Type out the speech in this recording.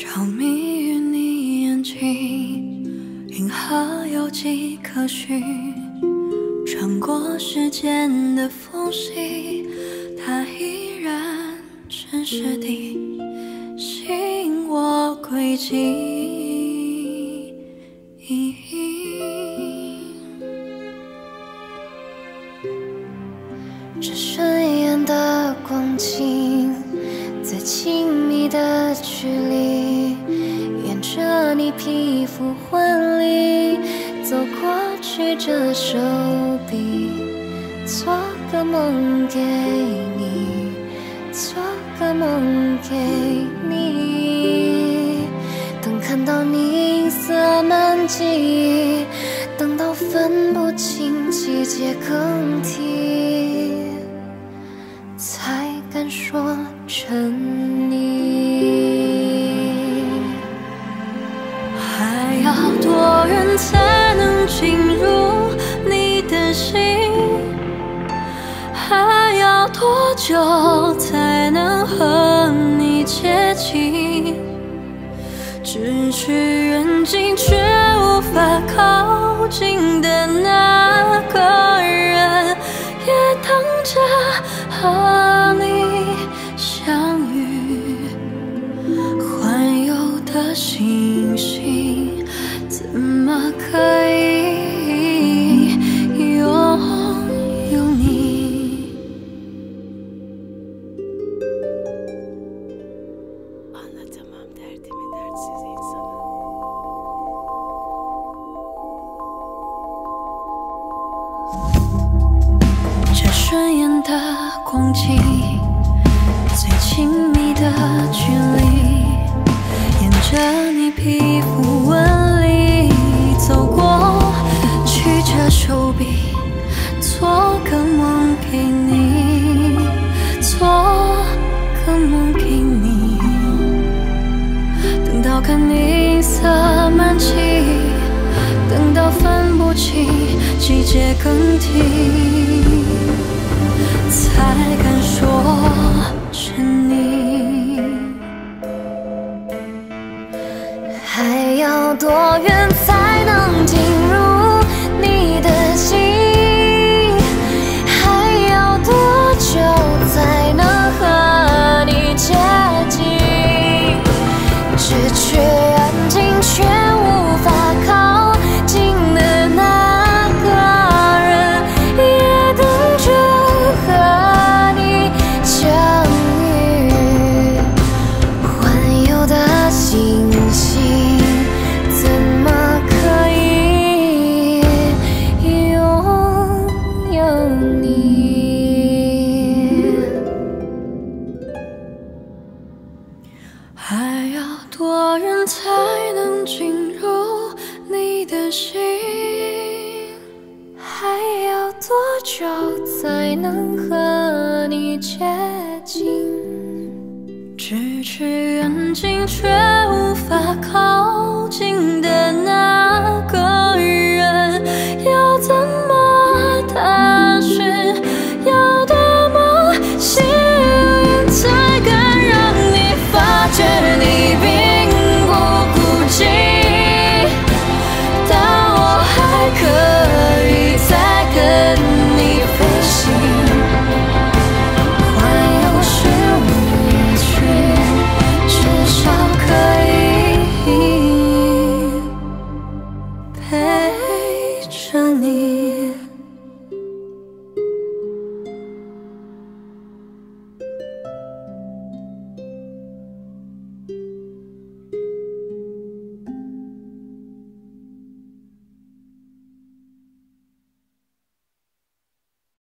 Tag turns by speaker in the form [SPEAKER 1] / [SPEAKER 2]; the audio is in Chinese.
[SPEAKER 1] 着迷于你眼睛，银河有迹可循，穿过时间的缝隙，它依然真实地吸引我轨迹。
[SPEAKER 2] 这顺眼的光景，最亲密的距离，沿着你皮肤纹理走过去，这手臂，做个梦给你，做个梦给你。等看到你银色满际，等到分不清季节更替，才敢说沉溺。
[SPEAKER 1] 还要多远才能进入你的心？还要多久才能和你接近？咫尺远近却无法靠近的那个人，也等着和你相遇。环游的星星，怎么可以拥有你
[SPEAKER 3] ？Anlatamam derdimi dertsiz insana.
[SPEAKER 1] 这顺眼的光景，最亲密的距离，沿着你皮肤纹理走过去，这手臂，做个梦给你，做个梦给你。等到看你银色满际，等到分不清季节更替，才敢说沉溺。
[SPEAKER 2] 还要多远才能进入你的心？还要多久才能和你接近？咫尺远近却无法靠近的那个人，也等着和你相遇。环游的星星，怎么可以拥有你？
[SPEAKER 1] 还要多远才能进入你的心？
[SPEAKER 2] 还要多久才能和你接近？
[SPEAKER 1] 咫尺远近却无法靠近的那